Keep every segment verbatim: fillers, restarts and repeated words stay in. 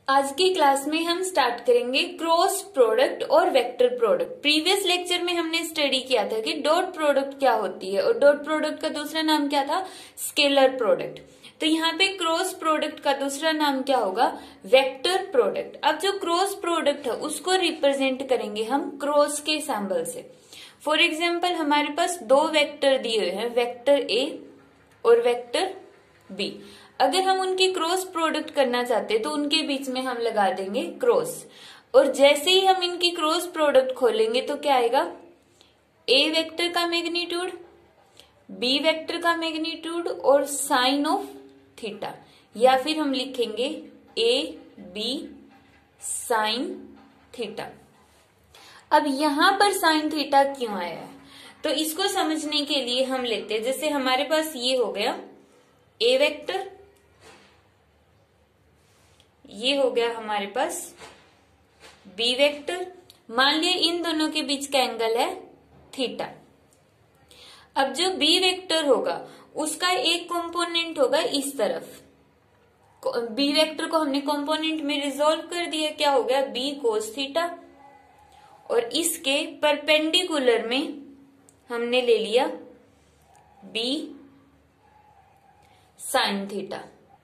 आज की क्लास में हम स्टार्ट करेंगे क्रॉस प्रोडक्ट और वेक्टर प्रोडक्ट। प्रीवियस लेक्चर में हमने स्टडी किया था कि डॉट प्रोडक्ट क्या होती है और डॉट प्रोडक्ट का दूसरा नाम क्या था, स्केलर प्रोडक्ट। तो यहाँ पे क्रॉस प्रोडक्ट का दूसरा नाम क्या होगा, वेक्टर प्रोडक्ट। अब जो क्रॉस प्रोडक्ट है उसको रिप्रेजेंट करेंगे हम क्रॉस के सिंबल से। फॉर एग्जाम्पल हमारे पास दो वेक्टर दिए हुए हैं, वेक्टर ए और वेक्टर बी। अगर हम उनकी क्रॉस प्रोडक्ट करना चाहते हैं तो उनके बीच में हम लगा देंगे क्रॉस, और जैसे ही हम इनकी क्रॉस प्रोडक्ट खोलेंगे तो क्या आएगा, ए वेक्टर का मैग्नीट्यूड, बी वेक्टर का मैग्नीट्यूड और साइन ऑफ थीटा, या फिर हम लिखेंगे ए बी साइन थीटा। अब यहां पर साइन थीटा क्यों आया है, तो इसको समझने के लिए हम लेते हैं, जैसे हमारे पास ये हो गया ए वेक्टर, ये हो गया हमारे पास बी वेक्टर। मान लिया इन दोनों के बीच का एंगल है थीटा। अब जो बी वेक्टर होगा उसका एक कंपोनेंट होगा इस तरफ, बी वेक्टर को हमने कंपोनेंट में रिजॉल्व कर दिया, क्या हो गया बी कोस थीटा, और इसके परपेंडिकुलर में हमने ले लिया बी साइन थीटा।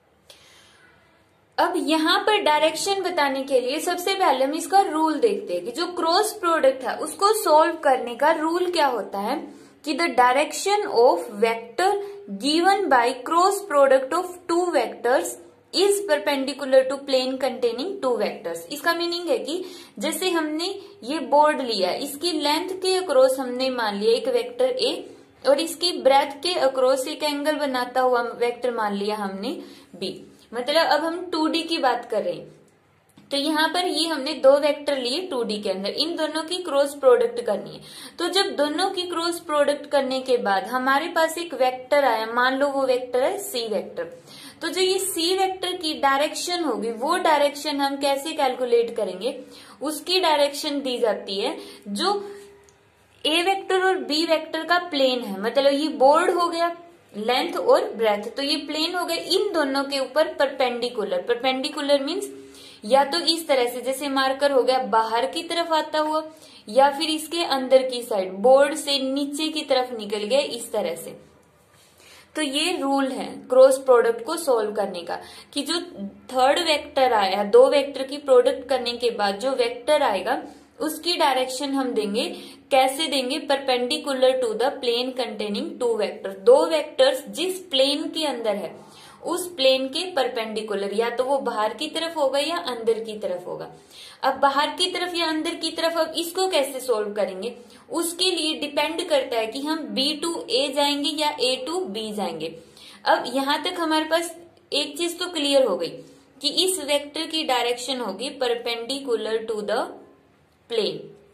अब यहां पर डायरेक्शन बताने के लिए सबसे पहले हम इसका रूल देखते हैं कि जो क्रॉस प्रोडक्ट है उसको सॉल्व करने का रूल क्या होता है कि the direction of vector given by cross product of two vectors is perpendicular to plane containing two vectors. इसका मीनिंग है कि जैसे हमने ये बोर्ड लिया, इसकी लेंथ के अक्रॉस हमने मान लिया एक वेक्टर ए, और इसकी ब्रेथ के अक्रॉस एक एंगल बनाता हुआ वेक्टर मान लिया हमने बी। मतलब अब हम टू डी की बात कर रहे हैं, तो यहाँ पर ये हमने दो वेक्टर लिए टू डी के अंदर, इन दोनों की क्रॉस प्रोडक्ट करनी है। तो जब दोनों की क्रॉस प्रोडक्ट करने के बाद हमारे पास एक वेक्टर आया, मान लो वो वेक्टर है सी वेक्टर, तो जो ये सी वेक्टर की डायरेक्शन होगी वो डायरेक्शन हम कैसे कैलकुलेट करेंगे, उसकी डायरेक्शन दी जाती है जो ए वेक्टर और बी वेक्टर का प्लेन है। मतलब ये बोर्ड हो गया लेंथ और ब्रेथ, तो ये प्लेन हो गए इन दोनों के ऊपर परपेंडिकुलर। परपेंडिकुलर मींस या तो इस तरह से, जैसे मार्कर हो गया बाहर की तरफ आता हुआ, या फिर इसके अंदर की साइड बोर्ड से नीचे की तरफ निकल गया इस तरह से। तो ये रूल है क्रॉस प्रोडक्ट को सॉल्व करने का कि जो थर्ड वेक्टर आया, दो वेक्टर की प्रोडक्ट करने के बाद जो वेक्टर आएगा उसकी डायरेक्शन हम देंगे, कैसे देंगे, perpendicular to the plane containing two vector. दो वेक्टर्स जिस प्लेन के अंदर है उस प्लेन के परपेंडिकुलर, या तो वो बाहर की तरफ होगा या अंदर की तरफ होगा। अब बाहर की तरफ या अंदर की तरफ, अब इसको कैसे सोल्व करेंगे, उसके लिए डिपेंड करता है कि हम बी टू ए जाएंगे या ए टू बी जाएंगे। अब यहां तक हमारे पास एक चीज तो क्लियर हो गई कि इस वेक्टर की डायरेक्शन होगी परपेंडिकुलर टू द प्लेन,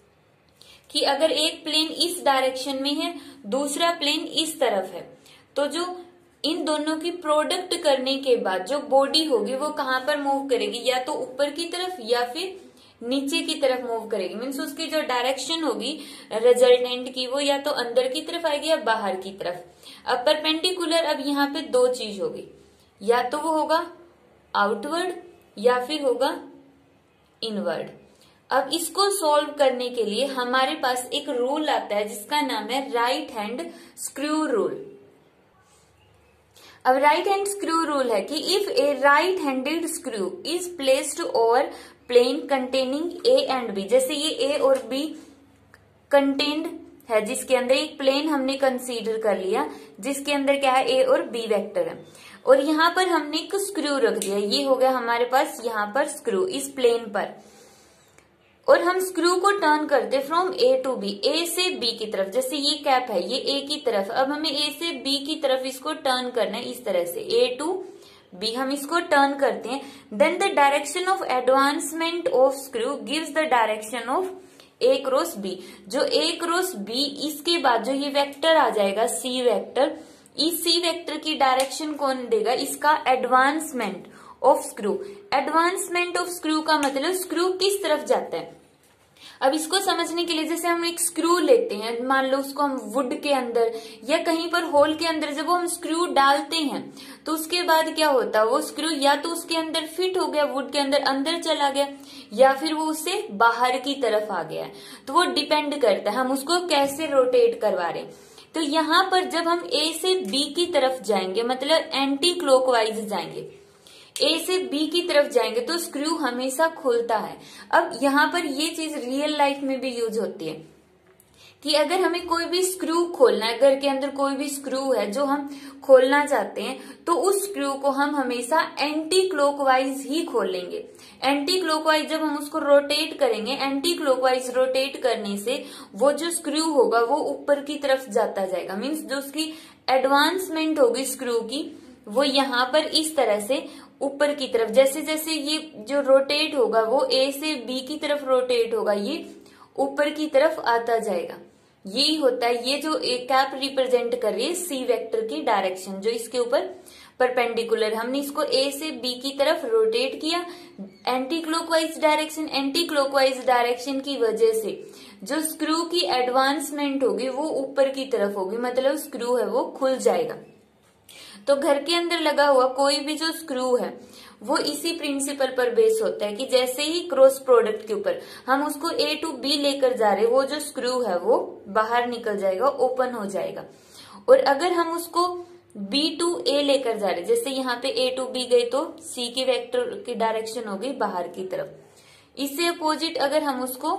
कि अगर एक प्लेन इस डायरेक्शन में है दूसरा प्लेन इस तरफ है, तो जो इन दोनों की प्रोडक्ट करने के बाद जो बॉडी होगी वो कहां पर मूव करेगी, या तो ऊपर की तरफ या फिर नीचे की तरफ मूव करेगी। मीन्स उसकी जो डायरेक्शन होगी रिजल्टेंट की वो या तो अंदर की तरफ आएगी या बाहर की तरफ। अब परपेंडिकुलर, अब यहाँ पे दो चीज होगी, या तो वो होगा आउटवर्ड या फिर होगा इनवर्ड। अब इसको सॉल्व करने के लिए हमारे पास एक रूल आता है जिसका नाम है राइट हैंड स्क्रू रूल। अब राइट हैंड स्क्रू रूल है कि if a right handed screw is placed over plane containing A and B, जैसे ये ए और बी कंटेन्ड है जिसके अंदर एक प्लेन हमने कंसीडर कर लिया जिसके अंदर क्या है ए और बी वेक्टर है, और यहाँ पर हमने एक स्क्रू रख दिया, ये हो गया हमारे पास यहाँ पर स्क्रू इस प्लेन पर, और हम स्क्रू को टर्न करते from A to B, A से बी की तरफ। जैसे ये कैप है ये ए की तरफ, अब हमें ए से बी की तरफ इसको टर्न करना है इस तरह से, ए टू बी हम इसको टर्न करते हैं। Then the direction of advancement of screw gives the direction of A cross B. जो ए क्रॉस बी, इसके बाद जो ये वेक्टर आ जाएगा सी वेक्टर, इस सी वेक्टर की डायरेक्शन कौन देगा, इसका advancement of screw. Advancement of screw का मतलब स्क्रू किस तरफ जाता है, अब इसको समझने के लिए जैसे हम एक स्क्रू लेते हैं, मान लो उसको हम वुड के अंदर या कहीं पर होल के अंदर जब वो हम स्क्रू डालते हैं तो उसके बाद क्या होता है, वो स्क्रू या तो उसके अंदर फिट हो गया, वुड के अंदर अंदर चला गया, या फिर वो उससे बाहर की तरफ आ गया। तो वो डिपेंड करता है हम उसको कैसे रोटेट करवा रहे हैं। तो यहाँ पर जब हम ए से बी की तरफ जाएंगे, मतलब एंटी क्लॉकवाइज जाएंगे, ए से बी की तरफ जाएंगे तो स्क्रू हमेशा खुलता है। अब यहाँ पर ये चीज रियल लाइफ में भी यूज होती है कि अगर हमें कोई भी स्क्रू खोलना है, घर के अंदर कोई भी स्क्रू है जो हम खोलना चाहते हैं, तो उस स्क्रू को हम हमेशा एंटी क्लॉकवाइज ही खोलेंगे। एंटी क्लॉकवाइज जब हम उसको रोटेट करेंगे, एंटी क्लॉकवाइज रोटेट करने से वो जो स्क्रू होगा वो ऊपर की तरफ जाता जाएगा। मीन्स जो उसकी एडवांसमेंट होगी स्क्रू की, वो यहाँ पर इस तरह से ऊपर की तरफ, जैसे जैसे ये जो रोटेट होगा वो ए से बी की तरफ रोटेट होगा, ये ऊपर की तरफ आता जाएगा। यही होता है, ये जो एक कैप रिप्रेजेंट कर रही है सी वेक्टर की डायरेक्शन, जो इसके ऊपर परपेंडिकुलर, हमने इसको ए से बी की तरफ रोटेट किया anti clockwise direction. Anti clockwise direction की वजह से जो स्क्रू की एडवांसमेंट होगी वो ऊपर की तरफ होगी, मतलब स्क्रू है वो खुल जाएगा। तो घर के अंदर लगा हुआ कोई भी जो स्क्रू है वो इसी प्रिंसिपल पर बेस होता है कि जैसे ही क्रॉस प्रोडक्ट के ऊपर हम उसको ए टू बी लेकर जा रहे, वो जो स्क्रू है वो बाहर निकल जाएगा, ओपन हो जाएगा। और अगर हम उसको बी टू ए लेकर जा रहे, जैसे यहाँ पे ए टू बी गए तो सी की वेक्टर की डायरेक्शन हो गई बाहर की तरफ। इससे अपोजिट अगर हम उसको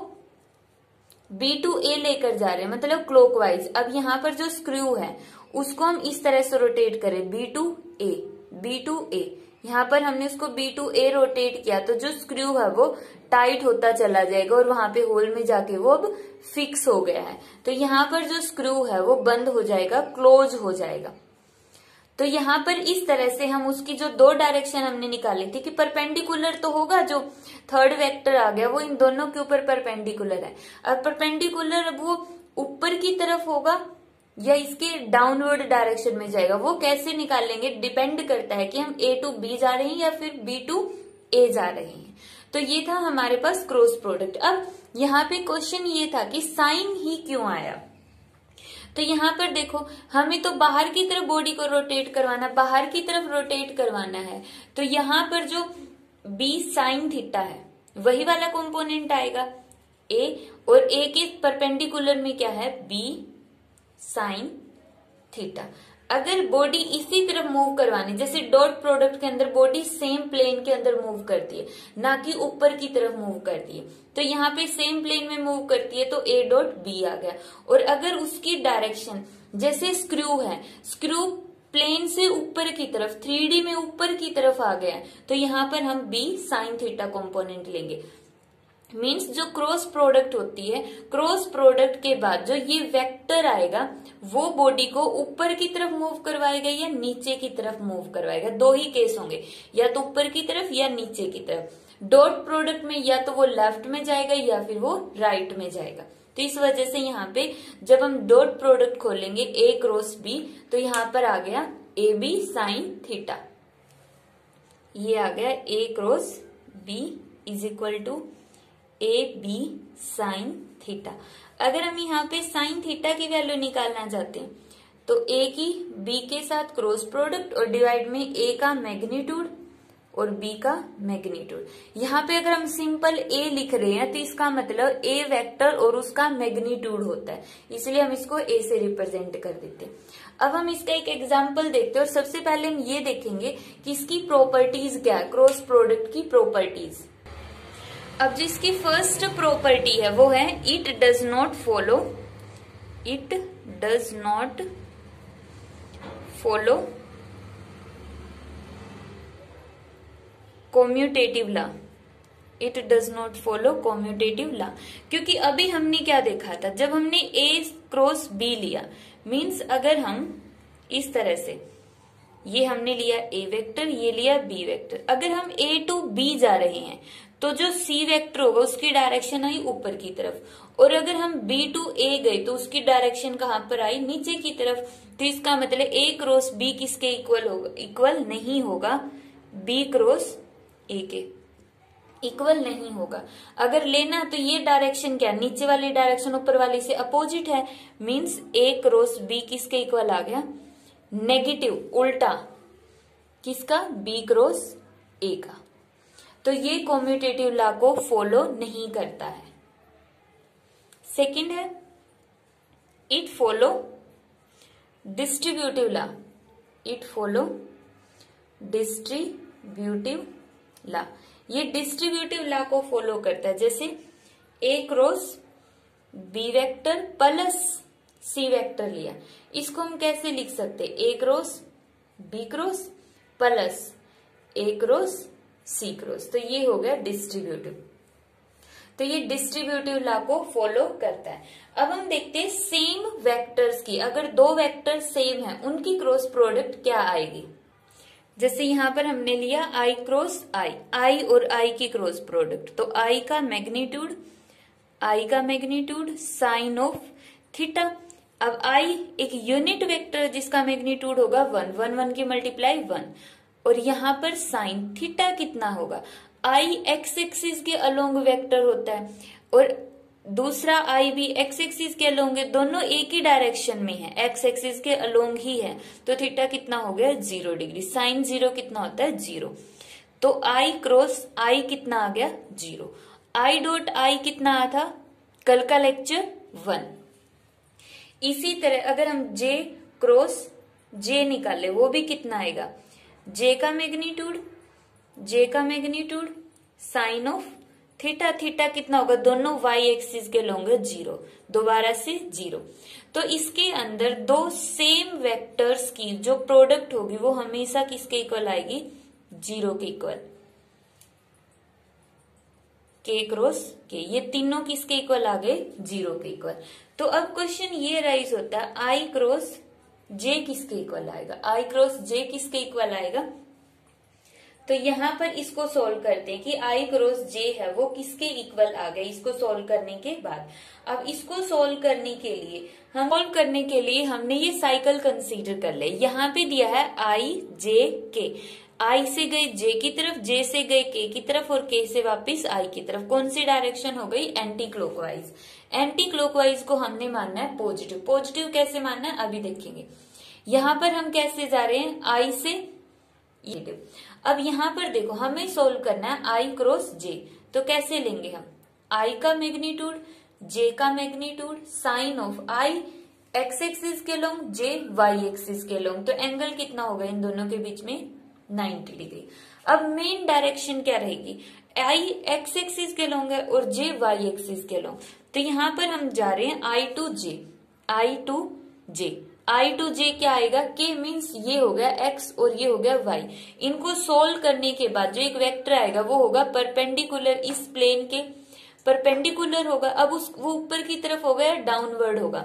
बी टू ए लेकर जा रहे हैं, मतलब क्लॉकवाइज, अब यहाँ पर जो स्क्रू है उसको हम इस तरह से रोटेट करें, B to A, B to A. यहाँ पर हमने उसको बी टू ए रोटेट किया तो जो स्क्रू है वो टाइट होता चला जाएगा और वहां पे होल में जाके वो अब फिक्स हो गया है। तो यहाँ पर जो स्क्रू है वो बंद हो जाएगा, क्लोज हो जाएगा। तो यहाँ पर इस तरह से हम उसकी जो दो डायरेक्शन हमने निकाली थी कि परपेंडिकुलर तो होगा, जो थर्ड वेक्टर आ गया वो इन दोनों के ऊपर परपेंडिकुलर है। अब परपेंडिकुलर अब वो ऊपर की तरफ होगा या इसके डाउनवर्ड डायरेक्शन में जाएगा, वो कैसे निकालेंगे डिपेंड करता है कि हम ए टू बी जा रहे हैं या फिर बी टू ए जा रहे हैं। तो ये था हमारे पास क्रॉस प्रोडक्ट। अब यहाँ पे क्वेश्चन ये था कि साइन ही क्यों आया। तो यहाँ पर देखो, हमें तो बाहर की तरफ बॉडी को रोटेट करवाना, बाहर की तरफ रोटेट करवाना है, तो यहाँ पर जो बी साइन थीटा है वही वाला कंपोनेंट आएगा ए, और ए के परपेंडिकुलर में क्या है, बी साइन थीटा। अगर बॉडी इसी तरफ मूव करवानी, जैसे डॉट प्रोडक्ट के अंदर बॉडी सेम प्लेन के अंदर मूव करती है, ना कि ऊपर की तरफ मूव करती है, तो यहाँ पे सेम प्लेन में मूव करती है तो ए डॉट बी आ गया। और अगर उसकी डायरेक्शन, जैसे स्क्रू है, स्क्रू प्लेन से ऊपर की तरफ, थ्री डी में ऊपर की तरफ आ गया, तो यहाँ पर हम बी साइन थीटा कंपोनेंट लेंगे। मीन्स जो क्रॉस प्रोडक्ट होती है, क्रॉस प्रोडक्ट के बाद जो ये वेक्टर आएगा वो बॉडी को ऊपर की तरफ मूव करवाएगा या नीचे की तरफ मूव करवाएगा। दो ही केस होंगे, या तो ऊपर की तरफ या नीचे की तरफ। डॉट प्रोडक्ट में या तो वो लेफ्ट में जाएगा या फिर वो राइट में जाएगा। तो इस वजह से यहाँ पे जब हम डॉट प्रोडक्ट खोलेंगे ए क्रॉस बी, तो यहाँ पर आ गया ए बी साइन थीटा। ये आ गया A cross B is equal to A B sine theta. अगर हम यहाँ पे साइन थीटा की वैल्यू निकालना चाहते हैं तो ए की बी के साथ क्रॉस प्रोडक्ट और डिवाइड में ए का मैग्नीट्यूड और बी का मैग्नीट्यूड। यहाँ पे अगर हम सिंपल ए लिख रहे हैं तो इसका मतलब ए वेक्टर और उसका मैग्नीट्यूड होता है, इसलिए हम इसको ए से रिप्रेजेंट कर देते हैं। अब हम इसका एक एग्जाम्पल देखते हैं और सबसे पहले हम ये देखेंगे कि इसकी प्रॉपर्टीज क्या है, क्रॉस प्रोडक्ट की प्रॉपर्टीज। अब जिसकी फर्स्ट प्रॉपर्टी है वो है it does not follow, it does not follow commutative law, it does not follow commutative law. क्योंकि अभी हमने क्या देखा था, जब हमने ए क्रॉस बी लिया, मीन्स अगर हम इस तरह से, ये हमने लिया ए वेक्टर, ये लिया बी वेक्टर, अगर हम ए टू बी जा रहे हैं तो जो सी वेक्टर होगा उसकी डायरेक्शन आई ऊपर की तरफ, और अगर हम बी टू ए गए तो उसकी डायरेक्शन कहां पर आई, नीचे की तरफ। तो इसका मतलब ए क्रॉस बी किसके इक्वल होगा, इक्वल नहीं होगा बी क्रॉस ए के। इक्वल नहीं होगा। अगर लेना तो ये डायरेक्शन क्या, नीचे वाली डायरेक्शन ऊपर वाली से अपोजिट है, मींस ए क्रॉस बी किसके इक्वल आ गया, नेगेटिव, उल्टा किसका, बी क्रॉस ए का। तो ये कॉम्यूटेटिव लॉ को फॉलो नहीं करता है। सेकंड है it follow distributive law, it follow distributive law, ये डिस्ट्रीब्यूटिव लॉ को फॉलो करता है। जैसे A cross B vector plus C vector लिया, इसको हम कैसे लिख सकते, A cross B cross plus A cross C cross, तो ये हो गया डिस्ट्रीब्यूटिव। तो ये डिस्ट्रीब्यूटिव लॉ को फॉलो करता है। अब हम देखते हैं सेम वेक्टर्स की, अगर दो वेक्टर सेम है उनकी क्रॉस प्रोडक्ट क्या आएगी। जैसे यहां पर हमने लिया आई क्रॉस आई, आई और आई की क्रॉस प्रोडक्ट, तो आई का मैग्नीट्यूड, आई का मैग्नीट्यूड साइन ऑफ थीटा। अब आई एक यूनिट वेक्टर जिसका मैग्नीट्यूड होगा वन, वन वन की मल्टीप्लाई वन, और यहां पर साइन थीटा कितना होगा, आई एक्स एक्सिस के अलोंग वेक्टर होता है और दूसरा आई भी एक्स एक्सिस के अलोंग है, दोनों एक ही डायरेक्शन में है, एक्स एक्सिस के अलोंग ही है, तो थीटा कितना हो गया जीरो डिग्री, साइन जीरो कितना होता है जीरो, तो आई क्रॉस आई कितना आ गया जीरो, आई डॉट आई कितना आया था कल का लेक्चर वन। इसी तरह अगर हम जे क्रॉस जे निकाले वो भी कितना आएगा, जे का मैग्नीट्यूड, जे का magnitude sine of theta, theta कितना होगा, दोनों वाई एक्सिस के लोंगे जीरो, दोबारा से जीरो। तो इसके अंदर दो सेम वेक्टर्स की जो प्रोडक्ट होगी वो हमेशा किसके इक्वल आएगी, जीरो के इक्वल, के क्रॉस के, ये तीनों किसके इक्वल आ गए, जीरो के इक्वल। तो अब क्वेश्चन ये राइज होता है आई क्रॉस जे किसके इक्वल आएगा, आई क्रॉस जे किसके इक्वल आएगा। तो यहां पर इसको सोल्व करते हैं कि आई क्रॉस जे है वो किसके इक्वल आ गए, इसको सोल्व करने के बाद। अब इसको सोल्व करने के लिए हम सोल्व करने के लिए हमने ये साइकिल कंसीडर कर ले। यहाँ पे दिया है आई जे के, आई से गए जे की तरफ, जे से गए के की तरफ और के से वापस आई की तरफ, कौन सी डायरेक्शन हो गई, एंटी क्लॉकवाइज। एंटी क्लॉकवाइज को हमने मानना है पॉजिटिव, पॉजिटिव कैसे मानना है अभी देखेंगे। यहां पर हम कैसे जा रहे हैं, आई से ये। अब यहां पर देखो हमें सोल्व करना है आई क्रॉस जे, तो कैसे लेंगे हम, आई का मैग्नीट्यूड, जे का magnitude sine of I X axis के लोंग, जे वाई एक्सिस के लोंग, तो एंगल कितना होगा इन दोनों के बीच में नाइन्टी डिग्री। अब मेन डायरेक्शन क्या रहेगी, आई एक्स एक्सिस के लोंग है और जे वाई एक्सिस के लोंग, तो यहां पर हम जा रहे हैं I to J, I to J, I to J क्या आएगा, के मीन्स ये हो गया एक्स और ये हो गया वाई। इनको सोल्व करने के बाद जो एक वेक्टर आएगा वो होगा परपेंडिकुलर, इस प्लेन के परपेंडिकुलर होगा। अब उस वो ऊपर की तरफ होगा या डाउनवर्ड होगा।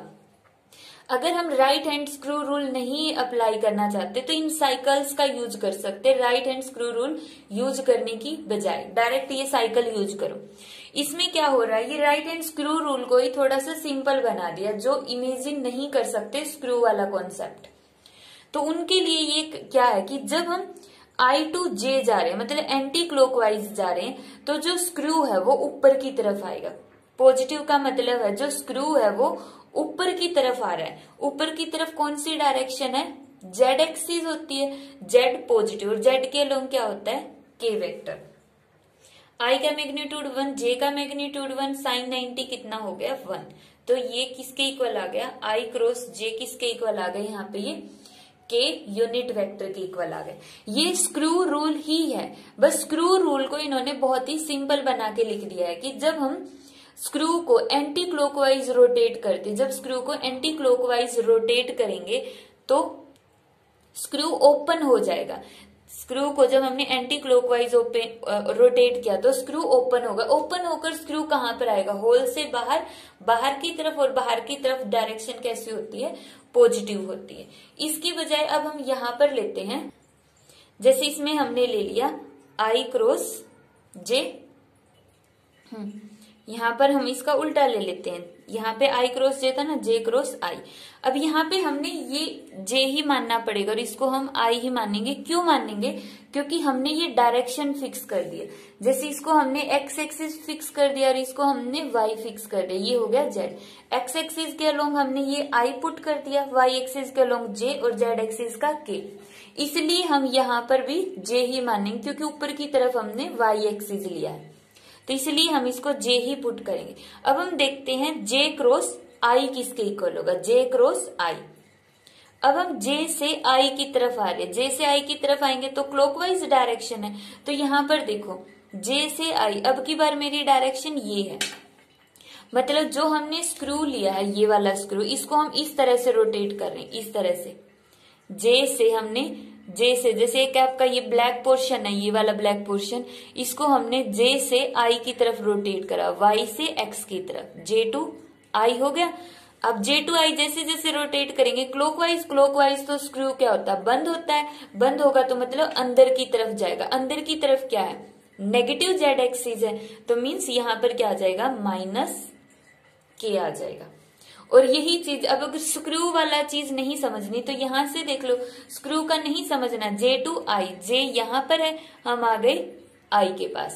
अगर हम राइट हैंड स्क्रू रूल नहीं अप्लाई करना चाहते तो इन साइकिल्स का यूज कर सकते, right hand screw rule use करने की बजाय डायरेक्ट ये साइकिल यूज करो। इसमें क्या हो रहा है, ये राइट हैंड स्क्रू रूल को ही थोड़ा सा सिंपल बना दिया, जो इमेजिन नहीं कर सकते स्क्रू वाला कॉन्सेप्ट। तो उनके लिए ये क्या है कि जब हम आई टू जे जा रहे हैं, मतलब एंटी क्लॉकवाइज जा रहे हैं, तो जो स्क्रू है वो ऊपर की तरफ आएगा। पॉजिटिव का मतलब है जो स्क्रू है वो ऊपर की तरफ आ रहा है। ऊपर की तरफ कौन सी डायरेक्शन है, जेड एक्सिस होती है, जेड पॉजिटिव, और जेड के लोग क्या होता है, के वेक्टर। आई का मैग्नीट्यूड वन, जे का मैग्नीट्यूड वन, साइन नाइन्टी कितना हो गया वन, तो ये किसके इक्वल आ गया, आई क्रॉस जे किसके इक्वल आ गए, यहाँ पे ये के यूनिट वेक्टर के इक्वल आ गए। ये स्क्रू रूल ही है, बस स्क्रू रूल को इन्होंने बहुत ही सिंपल बना के लिख दिया है कि जब हम स्क्रू को एंटी क्लॉकवाइज रोटेट करते, जब स्क्रू को एंटी क्लॉकवाइज रोटेट करेंगे तो स्क्रू ओपन हो जाएगा। स्क्रू को जब हमने एंटी क्लॉकवाइज ओपन रोटेट किया तो स्क्रू ओपन होगा। ओपन होकर स्क्रू कहां पर आएगा, होल से बाहर, बाहर की तरफ, और बाहर की तरफ डायरेक्शन कैसी होती है, पॉजिटिव होती है। इसकी बजाय अब हम यहां पर लेते हैं, जैसे इसमें हमने ले लिया आई क्रॉस जे, यहाँ पर हम इसका उल्टा ले लेते हैं, यहाँ पे आई क्रॉस जे था ना, जे क्रॉस आई। अब यहाँ पे हमने ये जे ही मानना पड़ेगा और इसको हम आई ही मानेंगे। क्यों मानेंगे? क्योंकि हमने ये डायरेक्शन फिक्स कर दिया। जैसे इसको हमने एक्स एक्सिस फिक्स कर दिया और इसको हमने वाई फिक्स कर दिया, ये हो गया जेड। एक्स एक्सिस के अलोंग हमने ये आई पुट कर दिया, वाई एक्सिस के अलोंग जे और जेड एक्सिस का के। इसलिए हम यहाँ पर भी जे ही मानेंगे क्योंकि ऊपर की तरफ हमने वाई एक्सिस लिया है, तो इसलिए हम इसको जे ही पुट करेंगे। अब हम देखते हैं जे क्रॉस आई किसके इक्वल होगा, जे क्रॉस आई। अब हम जे से आई की तरफ आ रहे हैं, जे से आई की तरफ आएंगे तो क्लॉकवाइज डायरेक्शन है, तो यहाँ पर देखो जे से आई, अब की बार मेरी डायरेक्शन ये है, मतलब जो हमने स्क्रू लिया है ये वाला स्क्रू, इसको हम इस तरह से रोटेट कर रहे हैं, इस तरह से जे से हमने जे से, जैसे एक आपका ये ब्लैक पोर्शन है, ये वाला ब्लैक पोर्शन, इसको हमने जे से आई की तरफ रोटेट करा, वाई से एक्स की तरफ, जे टू आई हो गया। अब जे टू आई जैसे जैसे रोटेट करेंगे क्लॉकवाइज, क्लॉकवाइज तो स्क्रू क्या होता है, बंद होता है, बंद होगा तो मतलब अंदर की तरफ जाएगा। अंदर की तरफ क्या है, नेगेटिव जेड एक्सिस है, तो मीन्स यहाँ पर क्या आ जाएगा, माइनस के आ जाएगा। और यही चीज अब अगर स्क्रू वाला चीज नहीं समझनी तो यहां से देख लो, स्क्रू का नहीं समझना, जे टू आई, जे यहां पर है, हम आ गए आई के पास,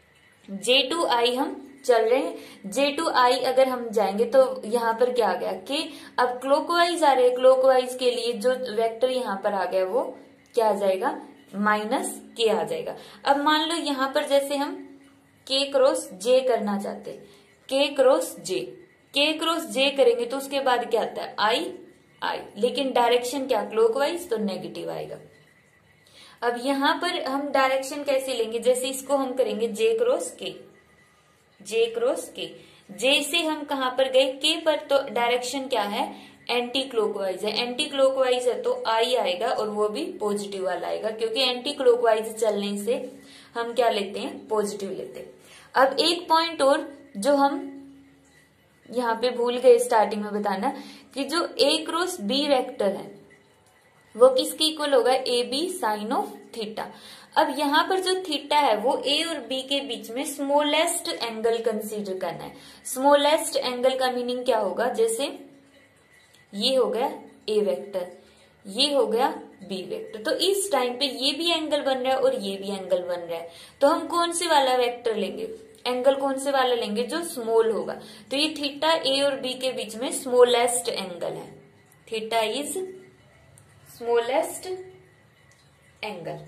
जे टू आई हम चल रहे हैं, जे टू आई अगर हम जाएंगे तो यहाँ पर क्या आ गया के। अब क्लॉकवाइज आ रहे हैं, क्लॉकवाइज के लिए जो वेक्टर यहाँ पर आ गया वो क्या आ जाएगा, माइनस के आ जाएगा। अब मान लो यहाँ पर जैसे हम के क्रॉस जे करना चाहते हैं, के क्रॉस जे, के क्रॉस जे करेंगे तो उसके बाद क्या आता है, आई आई, लेकिन डायरेक्शन क्या, क्लॉकवाइज, तो नेगेटिव आएगा। अब यहाँ पर हम डायरेक्शन कैसे लेंगे, जैसे इसको हम करेंगे जे क्रॉस के, जे क्रॉस के, जे से हम कहां पर गए, के पर, तो डायरेक्शन क्या है, एंटी क्लॉकवाइज है, एंटी क्लॉकवाइज है तो आई आएगा और वो भी पॉजिटिव वाला आएगा, क्योंकि एंटी क्लॉकवाइज चलने से हम क्या लेते हैं, पॉजिटिव लेते हैं। अब एक पॉइंट और जो हम यहाँ पे भूल गए स्टार्टिंग में बताना, कि जो ए क्रॉस बी वेक्टर है वो किसके इक्वल होगा, A B sine of theta. अब यहाँ पर जो थीटा है वो ए और बी के बीच में स्मॉलेस्ट एंगल कंसीडर करना है। स्मॉलेस्ट एंगल का मीनिंग क्या होगा, जैसे ये हो गया ए वेक्टर, ये हो गया बी वेक्टर, तो इस टाइम पे ये भी एंगल बन रहा है और ये भी एंगल बन रहा है, तो हम कौन से वाला वेक्टर लेंगे, एंगल कौन से वाला लेंगे, जो स्मॉल होगा। तो ये थीटा ए और बी के बीच में स्मॉलेस्ट एंगल है, थीटा इज स्मॉलेस्ट एंगल।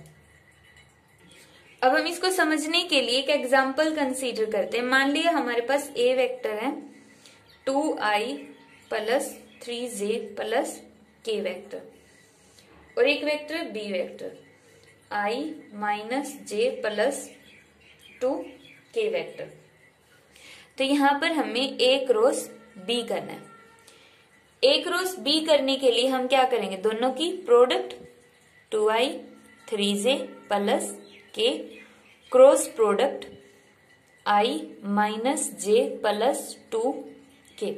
अब हम इसको समझने के लिए एक एग्जांपल कंसीडर करते हैं। मान लिया हमारे पास ए वेक्टर है two I plus three J plus K vector, और एक vector B vector I minus J plus two K vector. तो यहां पर हमें ए क्रॉस बी करना है। ए क्रॉस बी करने के लिए हम क्या करेंगे, दोनों की product, two I three J plus K cross product I minus J plus two K.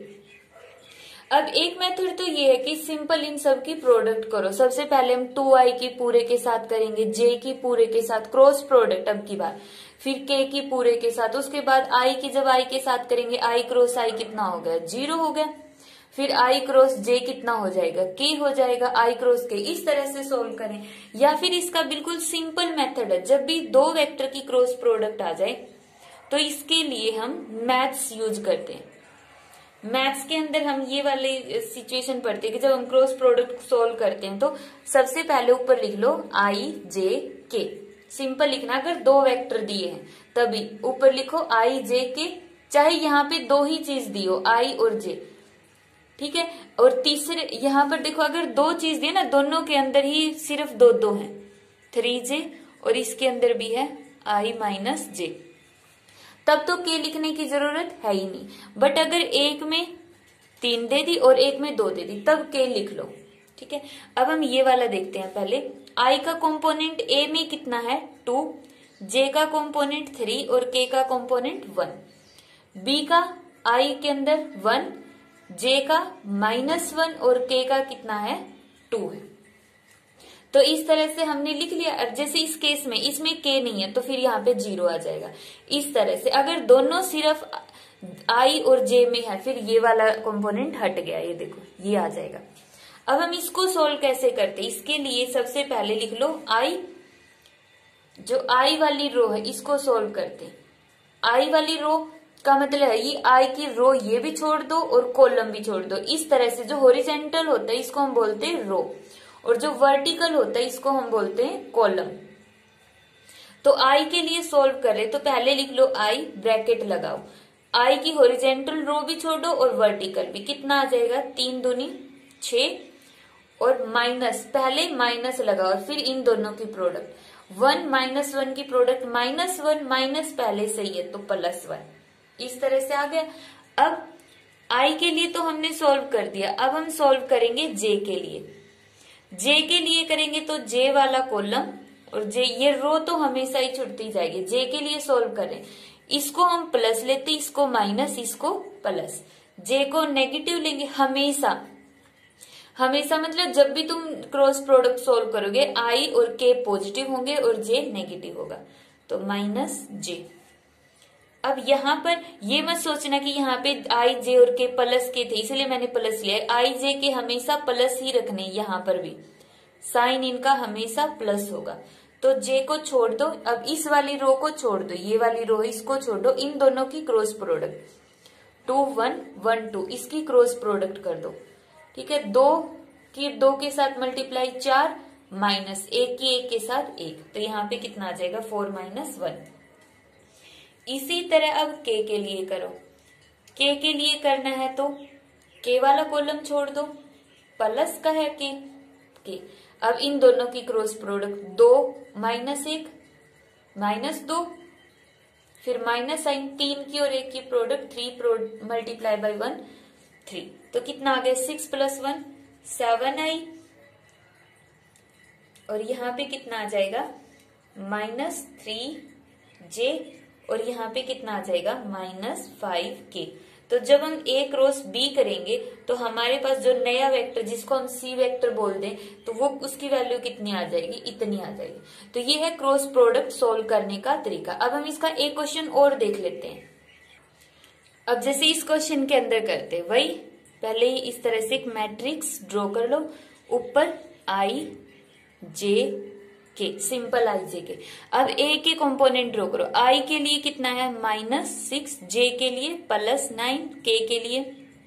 अब एक मेथड तो ये है कि सिंपल इन सब की प्रोडक्ट करो। सबसे पहले हम टू आई की पूरे के साथ करेंगे, जे की पूरे के साथ क्रॉस प्रोडक्ट अब की बार, फिर के की पूरे के साथ, उसके बाद आई की जब आई के साथ करेंगे, आई क्रॉस आई कितना हो गया, जीरो हो गया, फिर आई क्रॉस जे कितना हो जाएगा, के हो जाएगा, आई क्रॉस के। इस तरह से सोल्व करें, या फिर इसका बिल्कुल सिंपल मेथड है, जब भी दो वेक्टर की क्रॉस प्रोडक्ट आ जाए तो इसके लिए हम मैथ्स यूज करते हैं। मैथ्स के अंदर हम ये वाले सिचुएशन पढ़ते हैं कि जब हम क्रॉस प्रोडक्ट सोल्व करते हैं तो सबसे पहले ऊपर लिख लो आई जे के, सिंपल लिखना। अगर दो वेक्टर दिए हैं तभी ऊपर लिखो आई जे के, चाहे यहाँ पे दो ही चीज दी हो, आई और जे, ठीक है। और तीसरे यहाँ पर देखो अगर दो चीज दी ना, दोनों के अंदर ही सिर्फ दो दो हैं, थ्री जे और इसके अंदर भी है आई माइनस जे, तब तो के लिखने की जरूरत है ही नहीं। बट अगर एक में तीन दे दी और एक में दो दे दी तब के लिख लो, ठीक है। अब हम ये वाला देखते हैं। पहले आई का कंपोनेंट ए में कितना है, टू, जे का कंपोनेंट थ्री और के का कंपोनेंट वन, बी का आई के अंदर वन, जे का माइनस वन और के का कितना है, टू है। तो इस तरह से हमने लिख लिया। अब जैसे इस केस में इसमें के नहीं है तो फिर यहाँ पे जीरो आ जाएगा। इस तरह से अगर दोनों सिर्फ आई और जे में है, फिर ये वाला कंपोनेंट हट गया, ये देखो ये आ जाएगा। अब हम इसको सोल्व कैसे करते हैं, इसके लिए सबसे पहले लिख लो आई, जो आई वाली रो है इसको सोल्व करते हैं। आई वाली रो का मतलब है ये आई की रो ये भी छोड़ दो और कॉलम भी छोड़ दो। इस तरह से जो हॉरिजेंटल होता है इसको हम बोलते हैं रो, और जो वर्टिकल होता है इसको हम बोलते हैं कॉलम। तो आई के लिए सोल्व कर रहे तो पहले लिख लो आई, ब्रैकेट लगाओ, आई की हॉरिजेंटल रो भी छोड़ो और वर्टिकल भी। कितना आ जाएगा, तीन दूनी छह, और माइनस, पहले माइनस लगाओ फिर इन दोनों की प्रोडक्ट, वन माइनस वन की प्रोडक्ट माइनस वन, माइनस पहले से ही है तो प्लस वन, इस तरह से आ गया। अब आई के लिए तो हमने सॉल्व कर दिया, अब हम सॉल्व करेंगे जे के लिए। जे के लिए करेंगे तो जे वाला कॉलम और जे, ये रो तो हमेशा ही छुटती जाएगी। जे के लिए सॉल्व करें, इसको हम प्लस लेते, इसको माइनस, इसको प्लस, जे को नेगेटिव लेंगे हमेशा। हमेशा मतलब जब भी तुम क्रॉस प्रोडक्ट सोल्व करोगे आई और के पॉजिटिव होंगे और जे नेगेटिव होगा, तो माइनस जे। अब यहाँ पर ये मत सोचना कि यहाँ पे आई जे और के प्लस के थे इसलिए मैंने प्लस लिया है, आई जे के हमेशा प्लस ही रखने, यहाँ पर भी साइन इनका हमेशा प्लस होगा। तो जे को छोड़ दो, अब इस वाली रो को छोड़ दो, ये वाली रो इसको छोड़ दो, इन दोनों की cross product two one one two, इसकी क्रॉस प्रोडक्ट कर दो। ठीक है, दो की दो के साथ मल्टीप्लाई चार, माइनस एक की एक के साथ एक, तो यहाँ पे कितना आ जाएगा फोर माइनस वन। इसी तरह अब के के लिए करो, के के लिए करना है तो के वाला कॉलम छोड़ दो, प्लस का है के के। अब इन दोनों की क्रॉस प्रोडक्ट, दो माइनस एक माइनस दो, फिर माइनस साइन, तीन की और एक की product three multiply by one three, तो कितना आ गया six plus one seven I, और यहाँ पे कितना आ जाएगा माइनस थ्री जे, और यहाँ पे कितना आ जाएगा माइनस फाइव के। तो जब हम ए क्रॉस बी करेंगे तो हमारे पास जो नया वेक्टर जिसको हम सी वेक्टर बोल दें तो वो उसकी वैल्यू कितनी आ जाएगी, इतनी आ जाएगी। तो ये है क्रॉस प्रोडक्ट सोल्व करने का तरीका। अब हम इसका एक क्वेश्चन और देख लेते हैं। अब जैसे इस क्वेश्चन के अंदर करते हैं वही, पहले ही इस तरह से एक मैट्रिक्स ड्रॉ कर लो, ऊपर आई जे के, सिंपल आई जे के। अब ए के कंपोनेंट ड्रॉ करो, आई के लिए कितना है माइनस सिक्स, जे के लिए प्लस नाइन, के के लिए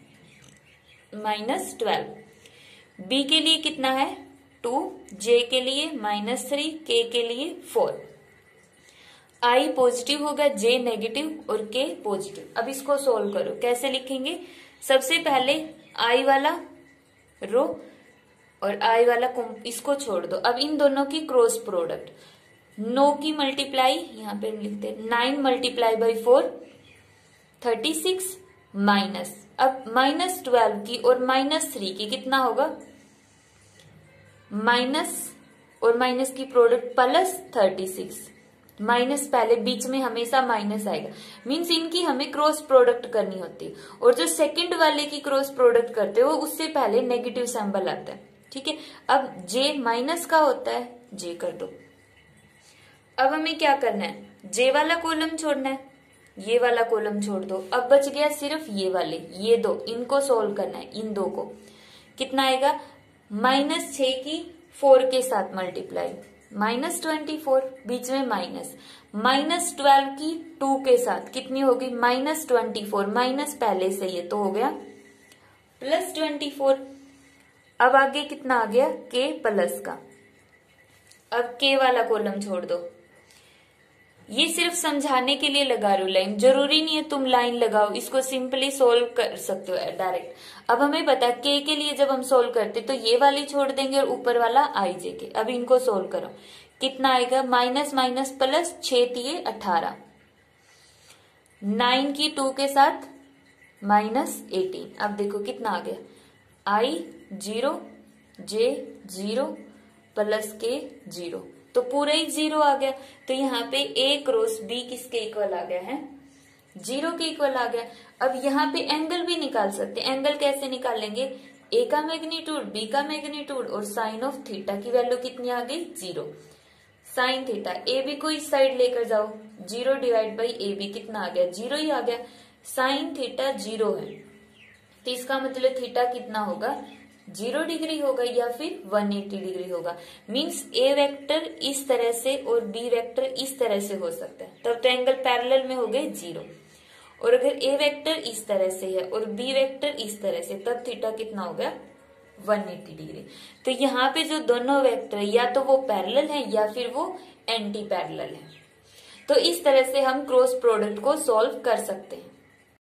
माइनस ट्वेल्व, बी के लिए कितना है टू, जे के लिए माइनस थ्री, के के लिए फोर। आई पॉजिटिव होगा, जे नेगेटिव और के पॉजिटिव। अब इसको सोल्व करो, कैसे लिखेंगे, सबसे पहले आई वाला रो और आई वाला इसको छोड़ दो। अब इन दोनों की क्रॉस प्रोडक्ट, नौ की मल्टीप्लाई, यहाँ पे हम लिखते हैं nine multiply by four thirty six, minus, अब माइनस ट्वेल्व की और माइनस थ्री की कितना होगा, माइनस और माइनस की product plus thirty six, minus पहले बीच में हमेशा माइनस आएगा, मीन्स इनकी हमें क्रॉस प्रोडक्ट करनी होती है, और जो सेकंड वाले की क्रॉस प्रोडक्ट करते हो उससे पहले नेगेटिव सिंबल आता है। ठीक है, अब जे माइनस का होता है, जे कर दो। अब हमें क्या करना है, जे वाला कॉलम छोड़ना है, ये वाला कॉलम छोड़ दो। अब बच गया सिर्फ ये वाले, ये दो, इनको सोल्व करना है, इन दो को। कितना आएगा, माइनस छह की फोर के साथ मल्टीप्लाई, माइनस ट्वेंटी फोर, बीच में माइनस, माइनस ट्वेल्व की टू के साथ कितनी होगी माइनस ट्वेंटी फोर, माइनस पहले से ये तो हो गया प्लस ट्वेंटी फोर। अब आगे कितना आ गया के प्लस का। अब के वाला कॉलम छोड़ दो, ये सिर्फ समझाने के लिए लगा रही हूं लाइन, जरूरी नहीं है तुम लाइन लगाओ, इसको सिंपली सोल्व कर सकते हो डायरेक्ट। अब हमें पता के के लिए जब हम सोल्व करते तो ये वाली छोड़ देंगे और ऊपर वाला आई जे के। अब इनको सोल्व करो, कितना आएगा माइनस माइनस प्लस, छह तिये अठारह, नाइन की टू के साथ माइनस एटीन। अब देखो कितना आ गया, I zero, J zero, plus K zero, तो पूरा ही जीरो आ गया। तो यहाँ पे ए क्रॉस बी किसके इक्वल आ गया है, जीरो के इक्वल आ गया। अब यहाँ पे एंगल भी निकाल सकते, एंगल कैसे निकालेंगे, ए का मैग्नीट्यूड, बी का मैग्नीट्यूड और साइन ऑफ थीटा की वैल्यू कितनी आ गई, zero. Sine theta, A B को इस साइड लेकर जाओ, zero divide by A B कितना आ गया, जीरो ही आ गया। साइन थीटा जीरो है, तो इसका मतलब थीटा कितना होगा, जीरो डिग्री होगा या फिर एक सौ अस्सी डिग्री होगा। मींस ए वेक्टर इस तरह से और बी वेक्टर इस तरह से हो सकता है, तब तो एंगल पैरेलल में हो गए जीरो। और अगर ए वेक्टर इस तरह से है और बी वेक्टर इस तरह से, तब थीटा कितना हो गया, एक सौ अस्सी डिग्री। तो यहाँ पे जो दोनों वेक्टर है या तो वो पैरेलल है या फिर वो एंटी पैरेलल है। तो इस तरह से हम क्रॉस प्रोडक्ट को सॉल्व कर सकते हैं।